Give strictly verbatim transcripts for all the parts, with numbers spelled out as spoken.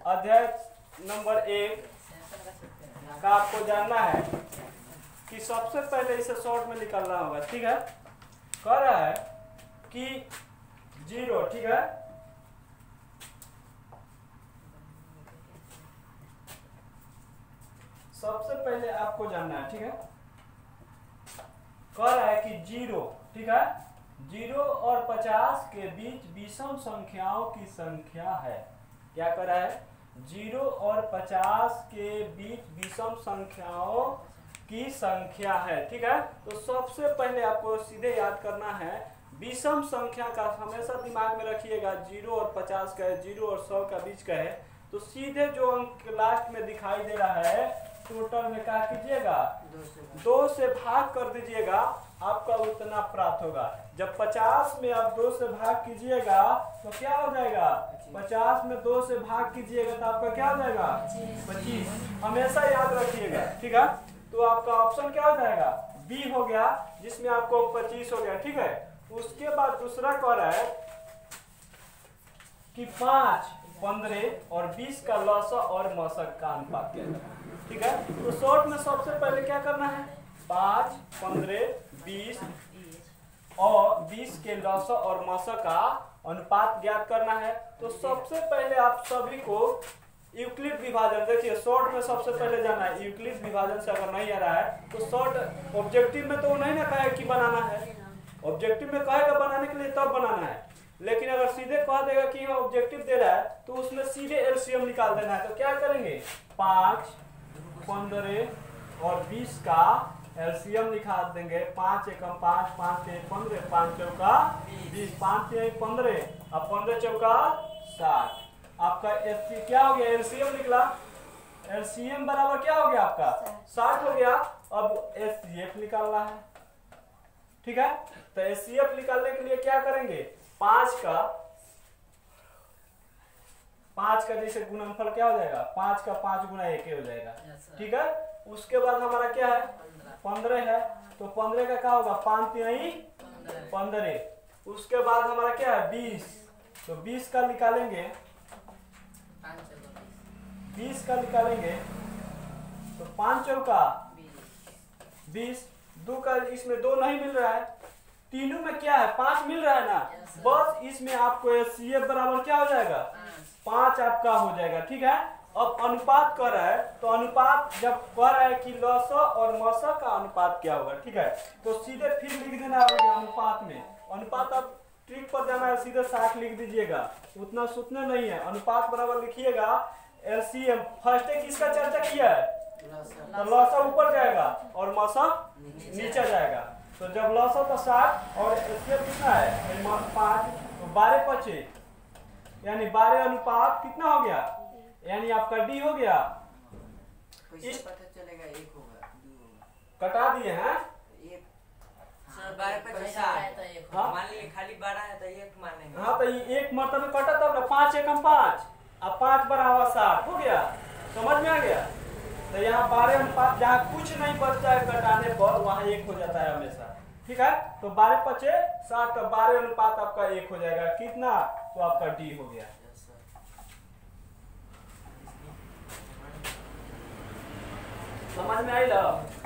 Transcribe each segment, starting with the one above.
अध्याय नंबर एक का आपको जानना है कि सबसे पहले इसे शॉर्ट में निकालना होगा। ठीक है, कह रहा है कि जीरो, ठीक है, सबसे पहले आपको जानना है। ठीक है, कह रहा है कि जीरो, ठीक है, जीरो और पचास के बीच विषम संख्याओं की संख्या है। क्या कर रहा है? जीरो और पचास के बीच विषम संख्याओं की संख्या है। ठीक है, तो सबसे पहले आपको सीधे याद करना है विषम संख्या का, हमेशा दिमाग में रखिएगा। जीरो और पचास का है, जीरो और सौ का बीच का है, तो सीधे जो अंक लास्ट में दिखाई दे रहा है टोटल में क्या कीजिएगा, दो से भाग कर दीजिएगा, आपका उतना प्राप्त होगा। जब पचास में आप दो से भाग कीजिएगा तो क्या हो जाएगा, पचास में दो से भाग कीजिएगा तो आपका क्या हो जाएगा, पच्चीस। हमेशा याद रखिएगा। ठीक है, तो आपका ऑप्शन क्या हो जाएगा, बी हो गया, जिसमें आपको पच्चीस हो गया। ठीक है, उसके बाद दूसरा कह रहा है कि पांच, पंद्रह और बीस का लसा और मशक का अनुपात क्या है। ठीक है, तो शॉर्ट में सबसे पहले क्या करना है, पांच, पंद्रह, बीस और बीस के लसा और मशक का अनुपात ज्ञात करना है। तो सबसे पहले आप सभी को यूक्लिड विभाजन, देखिए शॉर्ट में सबसे पहले जाना है यूक्लिड विभाजन से। अगर नहीं आ रहा है तो शॉर्ट ऑब्जेक्टिव में तो नहीं ना कहे कि बनाना है, ऑब्जेक्टिव में कहेगा बनाने के लिए तब बनाना है, लेकिन अगर सीधे कह देगा कि हाँ ऑब्जेक्टिव दे रहा है तो उसमें सीधे एलसीएम निकाल देना है। तो क्या करेंगे, पांच, पंद्रह और बीस का एलसीएम निकाल देंगे। पांच एकम पांच, पांच एक पंद्रह, पांच चौका बीस, पांच एक पंद्रह और पंद्रह चौका साठ। आपका एफ क्या हो गया, एलसीएम निकला। एलसीएम बराबर क्या हो गया आपका, साठ हो गया। अब एचसीएफ निकालना है। ठीक है, तो एचसीएफ निकालने के लिए क्या करेंगे, पांच का पांच का जैसे गुणनफल क्या हो जाएगा, पांच का पांच गुना एक हो जाएगा। ठीक है, उसके बाद हमारा क्या है, पंद्रह है, तो पंद्रह का क्या होगा, पांच तिहाई पंद्रह। उसके बाद हमारा क्या है, बीस, तो बीस का निकालेंगे, बीस का निकालेंगे तो पांच चौका बीस, दो का इसमें दो नहीं मिल रहा है, तीनों में क्या है, पांच मिल रहा है ना, बस इसमें आपको एचसीएफ बराबर क्या हो जाएगा, पांच आपका हो जाएगा। ठीक है, अब अनुपात कर रहा है, तो अनुपात जब कर रहा है कि लसा और मशा का अनुपात क्या होगा। ठीक है, तो सीधे फिर लिख देना होगा अनुपात में, अनुपात अब ट्रिक पर जाना है, सीधे साठ लिख दीजिएगा, उतना सोचना नहीं है। अनुपात बराबर लिखिएगा एलसीएम, फर्स्ट किसका चर्चा किया है, तो लसा ऊपर जाएगा और मशा नीचे जाएगा। तो जब लसा तो साठ और एलसीएम कितना है, पांच, तो बारह पचे यानी बारह अनुपात कितना हो गया, यानी आपका डी हो गया। इस पता चलेगा एक होगा, कटा दिए हैं, बारह पचास हाँ? मान लीजिए खाली बारह है तो एक मानेंगे। हाँ, तो ये एक मतलब कटा तब ना, पांच एकम पांच, अब पांच बड़ा हुआ साठ हो गया, समझ में आ गया। तो यहाँ बारह अनुपात जहाँ कुछ नहीं बचता है कटाने पर, वहाँ एक हो जाता है हमेशा। ठीक है, तो बारह पचे साठ, तो बारह अनुपात आपका एक हो जाएगा, कितना, तो आपका डी हो गया। समझ में आई लो,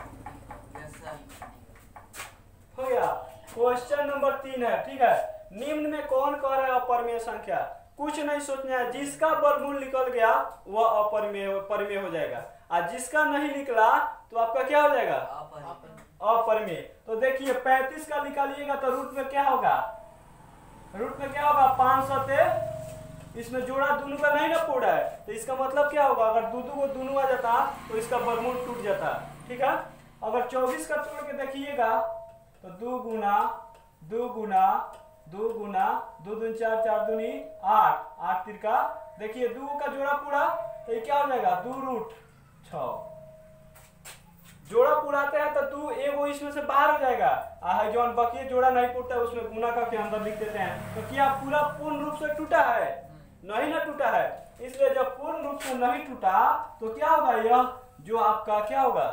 हो गया। क्वेश्चन नंबर तीन है। ठीक है, निम्न में कौन कह रहा है अपरिमेय संख्या, कुछ नहीं सोचना है, जिसका वर्गमूल निकल गया वह अपरिमेय परिमेय हो जाएगा, और जिसका नहीं निकला तो आपका क्या हो जाएगा, अपरिमेय। तो देखिए पैंतीस का निकालिएगा तो रूट में क्या होगा, रूट में क्या होगा, पांच सौ ते, इसमें जोड़ा दोनों का नहीं ना पूरा है, तो इसका मतलब क्या होगा, अगर दो दो को दोनों आ जाता तो इसका वर्गमूल टूट जाता। ठीक है, अगर चौबीस का तोड़ के देखिएगा तो दो गुना दो गुना दो गुना दो दूनी चार, चार दूनी आठ, आठ तिरका, देखिए दो का जोड़ा पूरा तो ये क्या हो जाएगा, दो रूट छ। जोड़ा पूराते हैं तो दो एगो इसमें से बाहर हो जाएगा, आ जो बाकी जोड़ा नहीं टूटता है उसमें गुना करके अंदर लिख देते हैं। तो क्या पूरा पूर्ण रूप से टूटा है, नहीं ना टूटा है, इसलिए जब पूर्ण रूप से नहीं टूटा तो क्या होगा, यह जो आपका क्या होगा,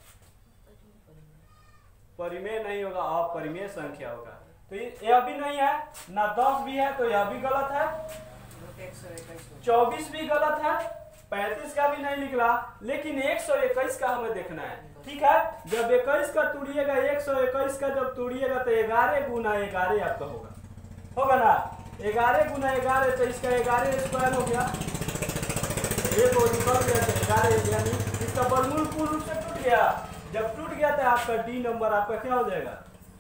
परिमेय नहीं होगा, अपरिमेय संख्या होगा। तो यह भी नहीं है ना, दस भी है तो यह भी गलत है, चौबीस भी गलत है, पैंतीस का भी नहीं निकला, लेकिन एक सौ इक्कीस का हमें देखना है। ठीक है, जब इक्कीस का तोड़िएगा, एक सौ इक्कीस का जब तोड़िएगा तो ग्यारह गुना ग्यारह आपका होगा होगा ना, ग्यारह गुना ग्यारह, तो इसका ग्यारह स्क्वायर हो गया, एक और निकल गया तो ग्यारह, यानी इसका वर्गमूल पूर्ण रूप से टूट गया। जब टूट गया तो आपका डी नंबर आपका क्या हो जाएगा,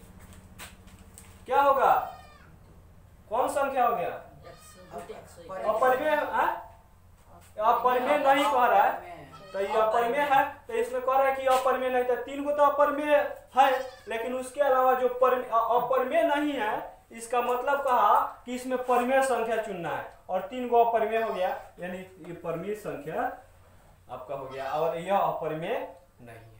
क्या होगा, कौन संख्या हो गया, अपरिमेय। अपरिमेय नहीं कह रहा है, तो ये अपरिमेय है, तो इसमें कह रहा है कि अपरिमेय नहीं, तो तीन को तो अपरिमेय है, लेकिन उसके अलावा जो अपरिमेय नहीं है, इसका मतलब कहा कि इसमें परिमेय संख्या चुनना है, और तीन गो अपरिमेय हो गया, यानी ये परिमेय संख्या आपका हो गया, और यह अपरिमेय नहीं है।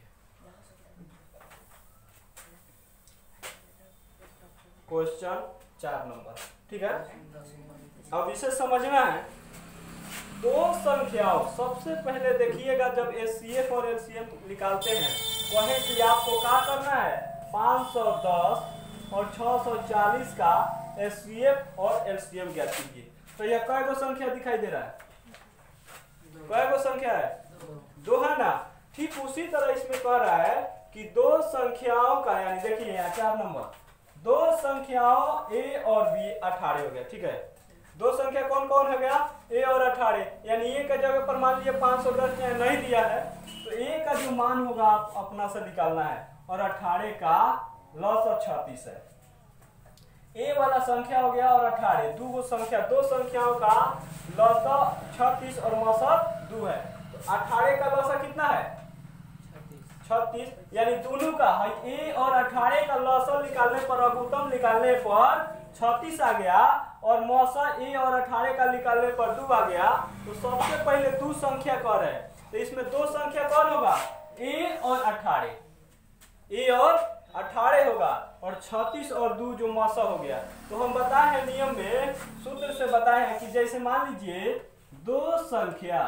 क्वेश्चन चार नंबर, ठीक है। अब इसे समझना है, दो संख्याओं, सबसे पहले देखिएगा जब एचसीएफ और एलसीएम निकालते हैं, कहें कि आपको क्या करना है, पाँच सौ दस और छह सौ चालीस का एचसीएफ और एलसीएम ज्ञात कीजिए। तो यह कै गो संख्या दिखाई दे रहा है, कै गो संख्या है, दो है ना। ठीक उसी तरह इसमें कह रहा है कि दो संख्याओं का, यानी देखिए यहाँ चार नंबर, दो संख्याओं ए और बी अठारह हो गया। ठीक है, दो संख्या कौन कौन हो गया, ए और अठारह, यानी ए का जगह पर मान लीजिए पाँच सौ दस नहीं दिया है, तो ए का जो मान होगा आप अपना से निकालना है, और अठारह का लॉस और छत्तीस है। ए वाला संख्या हो गया और अठारह, दो गो संख्या, दो संख्याओं का लॉस छत्तीस और मौसत दो है, तो अठारह का लॉस कितना है, छत्तीस, यानी दोनों का है ए और अठारह का लॉस निकालने पर, लघुत्तम निकालने पर छत्तीस आ गया, और मौसा ए और अठारह का निकालने पर दो आ गया। तो सबसे पहले दो संख्या कर है, तो इसमें दो संख्या कौन होगा, ए और अठारह, ए और अठारह होगा, और छत्तीस और दो जो मौसा हो गया। तो हम बताए हैं नियम में, सूत्र से बताए हैं कि जैसे मान लीजिए दो संख्या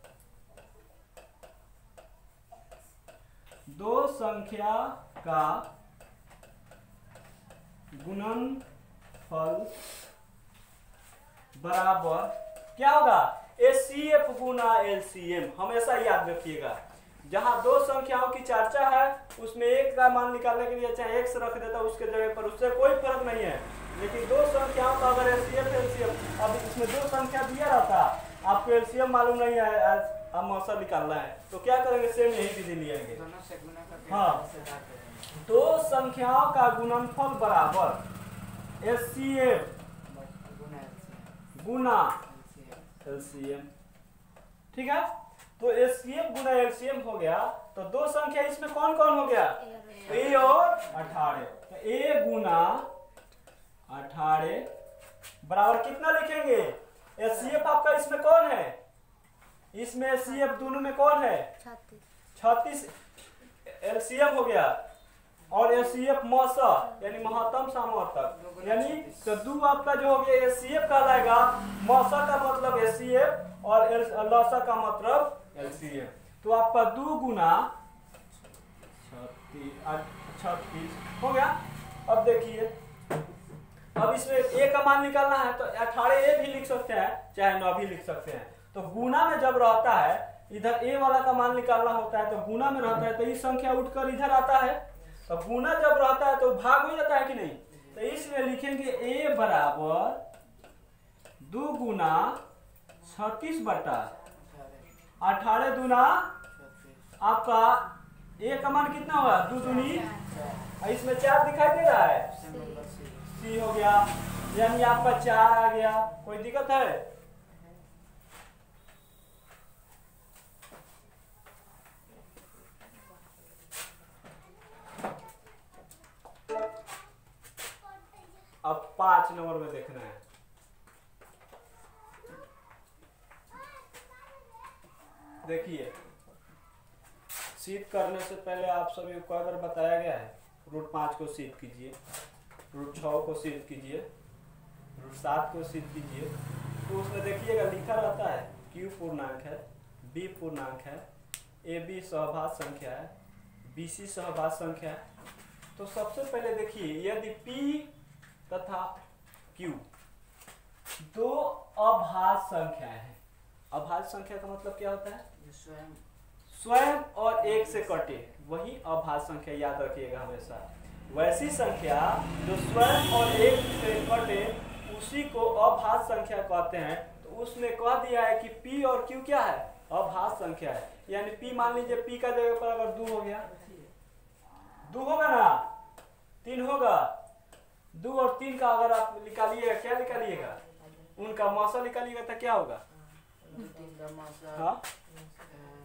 दो संख्या का गुणनफल बराबर क्या होगा, एचसीएफ गुना एलसीएम। हमेशा याद रखिएगा, जहां दो संख्याओं की चर्चा है उसमें एक का मान निकालने के लिए चाहे एक्स रख देता उसके जगह पर, उससे कोई फर्क नहीं है, लेकिन दो संख्याओं का अगर एचसीएफ एलसीएम, अब इसमें दो संख्या दिया रहता, आपको एलसीएम मालूम नहीं है, अब मौसा निकालना है, तो क्या करेंगे, सेम यही विधि लिएंगे। हाँ, दो संख्याओं का गुणनफल बराबर एचसीएफ गुना एलसीएम। ठीक है, तो एचसीएफ गुना एलसीएम हो गया, तो दो संख्या इसमें कौन कौन हो गया, ए और अठारह, तो ए गुना अठारह बराबर कितना लिखेंगे, एचसीएफ आपका इसमें कौन है, इसमें एचसीएफ दोनों में कौन है, छत्तीस, एलसीएम हो गया, और एचसीएफ मौसा यानी महत्तम सामर्थक, यानी तो दो आपका जो हो गया एचसीएफ कहलाएगा, मौसा का मतलब एचसीएफ और लौसा का मतलब एलसीएम। तो आपका दो गुना छत्तीस हो गया। अब देखिए, अब इसमें ए का मान निकालना है, तो अठारह ए भी लिख सकते हैं, चाहे नौ भी लिख सकते हैं। तो गुना में जब रहता है, इधर ए वाला का मान निकालना होता है, तो गुना में रहता है, तो ये संख्या उठकर इधर आता है, तो गुना जब रहता है तो भाग हो जाता है कि नहीं, तो इसलिए लिखेंगे ए बराबर दो गुना छत्तीस बटा अठारह दूना आपका ए का मान कितना होगा, दो दूनी, इसमें चार दिखाई दे रहा है, सी हो गया, यानी आपका चार आ गया। कोई दिक्कत है, अब पांच नंबर में देखना है। देखिए, सीध करने से पहले आप सभी को कई बार बताया गया है, रूट पांच को सीध कीजिए, रूट छः को सीध कीजिए, रूट सात को सीध कीजिए। तो उसमें देखिएगा लिखा रहता है क्यू पूर्णांक है, बी पूर्णांक है, ए बी सहभाज्य संख्या है, बी सी सहभाज्य संख्या है। तो सबसे पहले देखिए, यदि पी तथा क्यू दो अभाज्य संख्या है, अभाज्य संख्या का मतलब क्या होता है? जो स्वयं स्वयं और एक से कटे, वही अभाज्य संख्या, याद रखिएगा हमेशा। वैसी संख्या जो स्वयं और एक से कटे उसी को अभाज्य संख्या कहते हैं। तो उसमें कह दिया है कि p और q क्या है? अभाज्य संख्या है। यानी p मान लीजिए p का जगह पर अगर दो हो गया, दो होगा ना, तीन होगा, दो और तीन का अगर आप निकालिएगा, क्या निकालिएगा? उनका मौसा निकालिएगा तो क्या होगा? तीन का मासा हाँ